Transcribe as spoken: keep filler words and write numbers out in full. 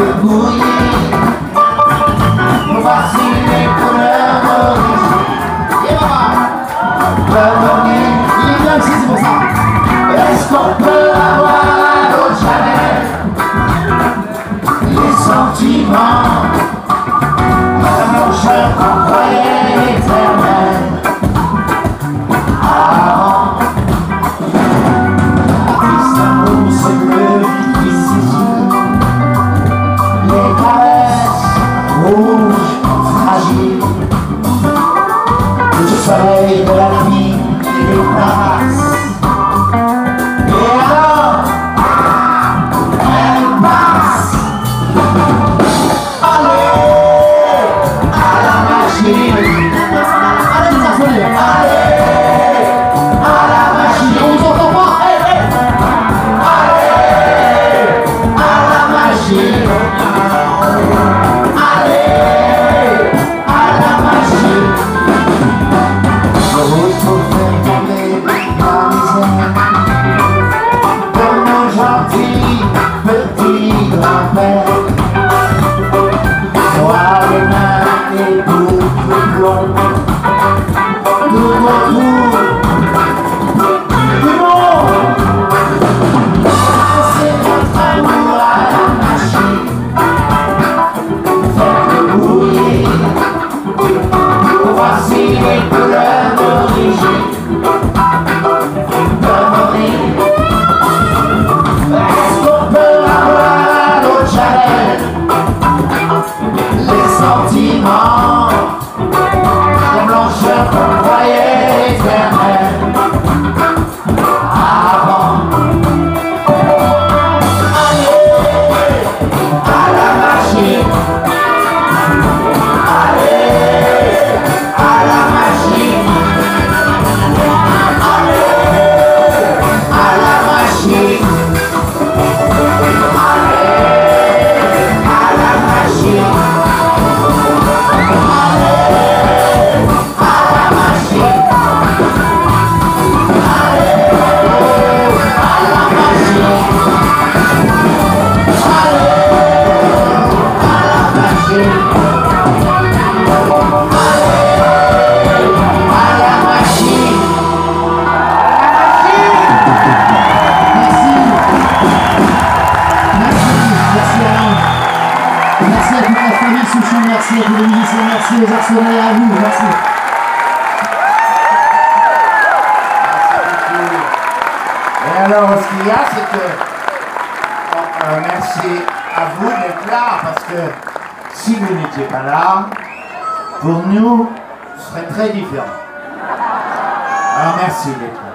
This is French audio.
débrouiller. Voici les couleurs d'origine. Et voilà. Revenir. Il est bien ici, c'est pour ça. Est-ce qu'on peut avoir l'autre Chanel? Les sentiments d'un blancheur qu'on croyait éternel. Avant Istanbul, c'est bleu difficile. Les caresses rouges, fragiles. Le soleil de la nuit qui les passe. Merci à tous les musiciens, merci aux Arsenal et à vous, merci. Et alors, ce qu'il y a, c'est que euh, merci à vous d'être là, parce que si vous n'étiez pas là, pour nous, ce serait très différent. Alors merci d'être là.